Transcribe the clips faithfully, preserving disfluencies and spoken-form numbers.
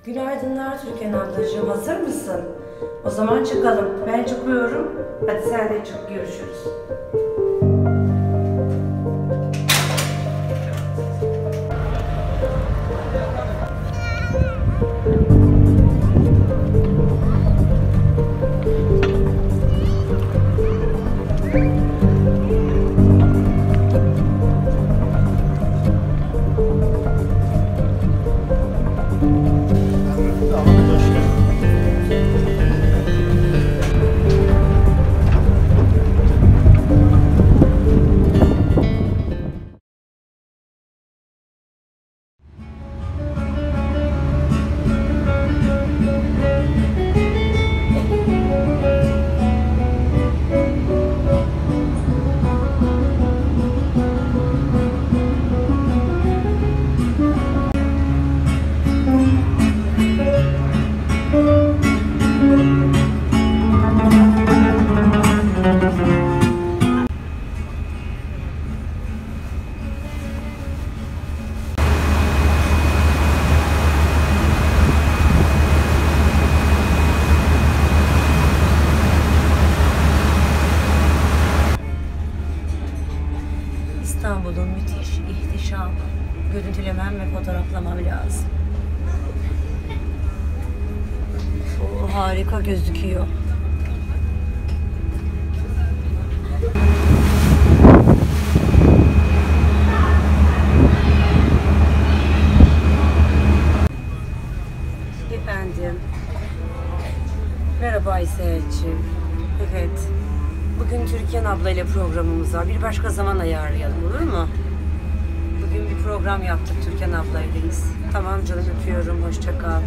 Günaydınlar Türkan ablacığım, hazır mısın? O zaman çıkalım. Ben çıkıyorum. Hadi sen de çık, görüşürüz. İstanbul'un müthiş, ihtişam, görüntülemem ve fotoğraflamam lazım. O harika gözüküyor. Efendim. Merhaba İsa'cığım. Evet. Bugün Türkan abla ile programımız var. Bir başka zaman ayarlayalım, olur mu? Bugün bir program yaptık, Türkan ablayleyiz. Tamam canım, öpüyorum. Hoşça kal.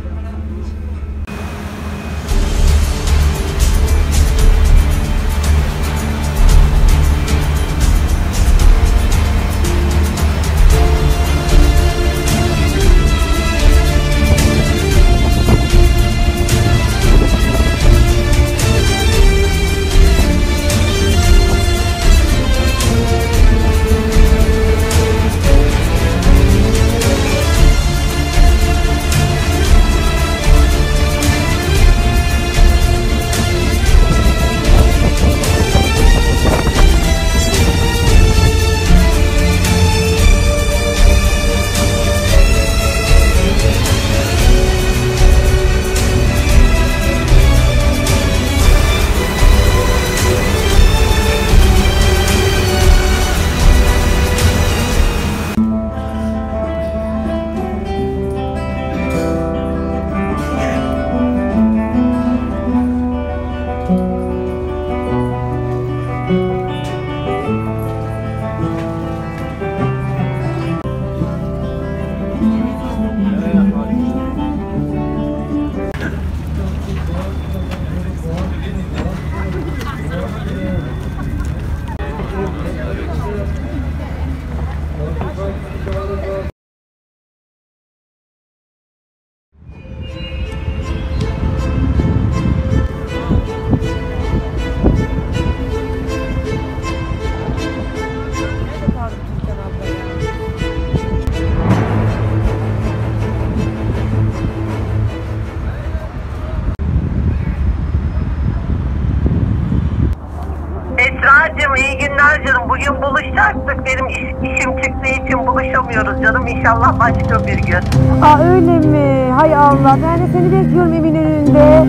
Esra'cığım iyi günler canım. Bugün buluşacaktık. Benim iş, işim çıktığı için buluşamıyoruz canım. İnşallah başka bir gün. Aa öyle mi? Hay Allah. Ben de seni bekliyorum evin önünde.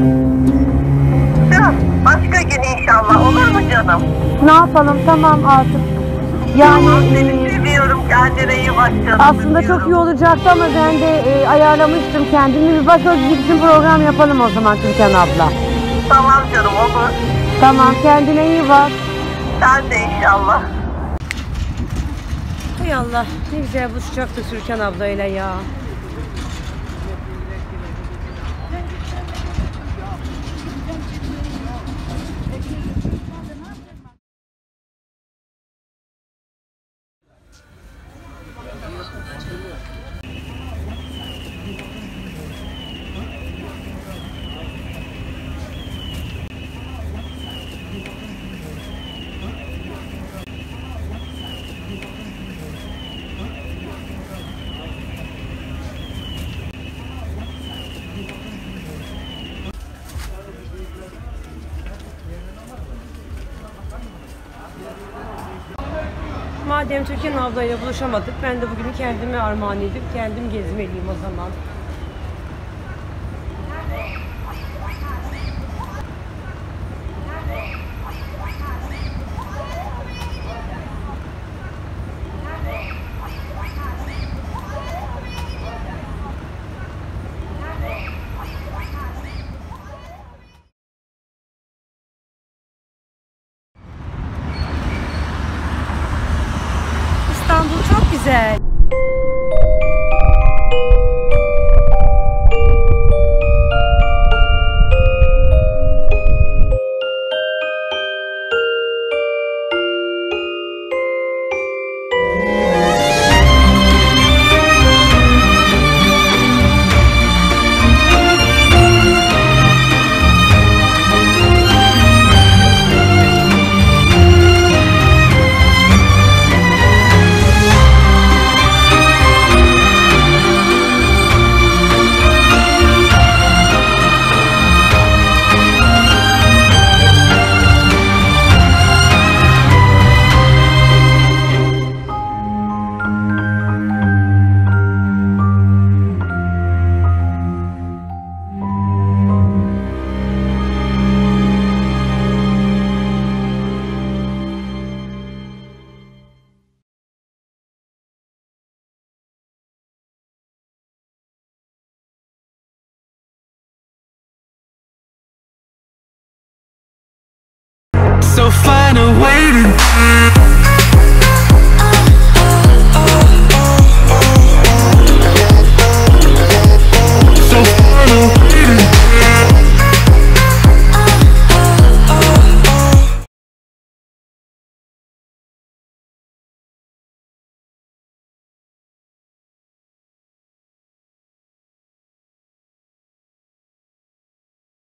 Canım, başka gün inşallah. Olur mu canım? Ne yapalım? Tamam artık. Yani Tamam, seni e, seviyorum. Kendine iyi bak canım. aslında Öpüyorum. çok iyi olacaktı ama ben de e, ayarlamıştım kendimi. Bir başka gitsin program yapalım o zaman Türkan abla. Tamam canım, olur. Tamam, kendine iyi bak. Sen de inşallah. Hay Allah. Ne güzel buluşacaktık Türkan ablayla ya. Madem Türkan ablayla buluşamadık, ben de bugünü kendime armağan edip kendim gezmeliyim o zaman. İstanbul çok güzel. So find a way to